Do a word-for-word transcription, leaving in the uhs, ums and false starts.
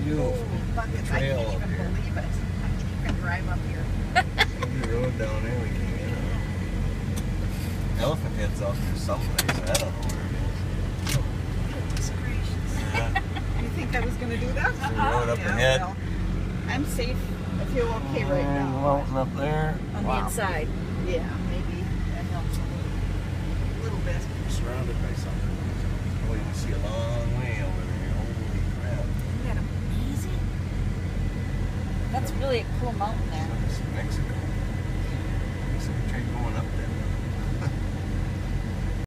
beautiful. Buckets. The I trail can't up even here. believe it. You can drive up here. The road down there we came in on. Elephant Head's out there someplace. I don't know where it is. Goodness gracious. Yeah. You think I was going to do that? The road up Yeah, ahead. well, I'm safe. I feel okay right And now. mountain up there. On Wow. the inside. Yeah, maybe that helps a little, little bit. We're surrounded by something. Oh, you can see a long way over there. Holy crap. Isn't that amazing? That's really a cool mountain there. This is Mexico. So we tried going up there.